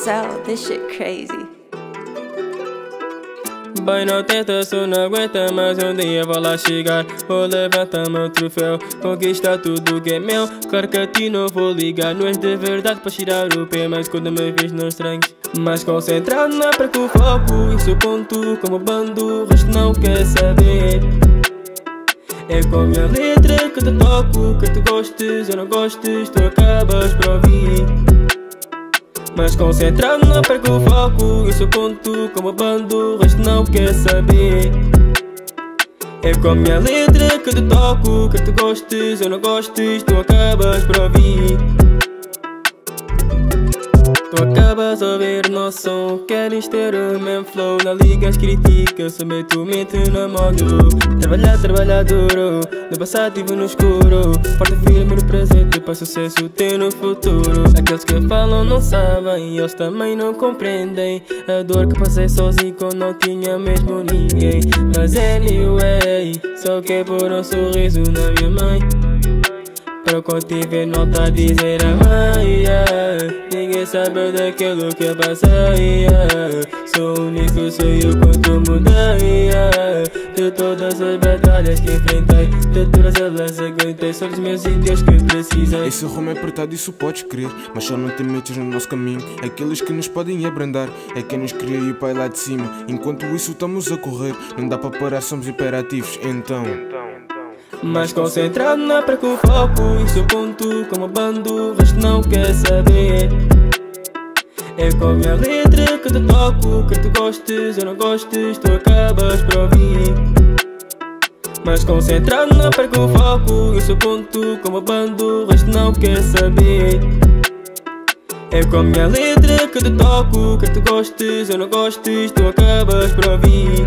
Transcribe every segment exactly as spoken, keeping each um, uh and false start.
cell, this shit crazy. Bem, não tenta, só não aguenta, mas um dia vou lá chegar. Vou levantar meu troféu, conquistar tudo que é meu. Claro que a ti não vou ligar, não és de verdade para tirar o pé, mas quando me vês não estranhos. Mas concentrado não perco o foco, isso eu conto como bando, o resto não quer saber. É com a minha letra que te toco, que tu gostes ou não gostes, tu acabas por ouvir. Mas concentrado não perco o foco, isso eu conto como bando, o resto não quer saber. É com a minha letra que te toco, que tu gostes ou não gostes, tu acabas por ouvir. Tu acabas a ouvir o nosso som, queres ter o mesmo flow. Não ligas, criticas, só meto mente no modo. Trabalhar, trabalhar duro, no passado tive no escuro. Forte firme no presente, para sucesso ter no futuro. Aqueles que falam não sabem, eles também não compreendem a dor que passei sozinho quando não tinha mesmo ninguém. Mas anyway, só que é por um sorriso na minha mãe. Para quando tiver nota a dizer a mãe, yeah. Ninguém sabe daquilo que eu passei, yeah. Sou único, sou eu quando mudei, yeah. De todas as batalhas que enfrentei, de todas elas aguentei, só dos meus ídolos que precisei. Esse rumo é apertado, isso podes crer, mas só não te metes no nosso caminho. Aqueles que nos podem abrandar, é quem nos cria e o pai lá de cima. Enquanto isso estamos a correr, não dá para parar, somos imperativos, então... Mas concentrado não perco o foco, isso eu conto como bando, o resto não quer saber. É com a minha letra que te toco, que tu gostes ou não gostes, tu acabas por ouvir. Mas concentrado não perco o foco, isso eu conto como bando, o resto não quer saber. É com a minha letra que te toco, que tu gostes ou não gostes, tu acabas por ouvir.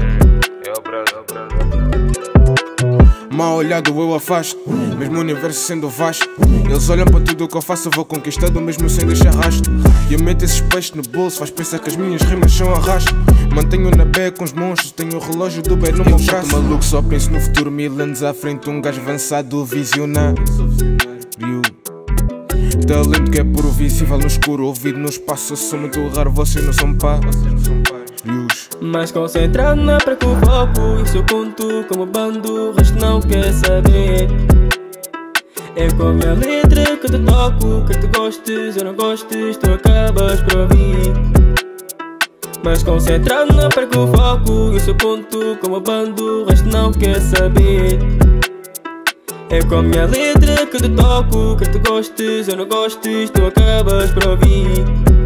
Mal olhado eu afasto, mesmo o universo sendo vasto. Eles olham para tudo o que eu faço, eu vou conquistando mesmo sem deixar rastro. E eu meto esses peixes no bolso, faz pensar que as minhas rimas são arrasto. Mantenho na beca com os monstros, tenho o relógio do bem no meu braço. Eu maluco, só penso no futuro, mil anos à frente, um gajo avançado, visionário. Talento que é puro, visível no escuro, ouvido no espaço. Eu sou muito raro, vocês não são pá. Mas concentrado não perco o foco, isso eu conto como bando, o resto não quer saber. É com a minha letra que te toco, que tu gostes ou não gostes, tu acabas por ouvir. Mas concentrado não perco o foco, isso eu conto como bando, o resto não quer saber. É com a minha letra que te toco, que tu gostes ou não gostes, tu acabas por ouvir.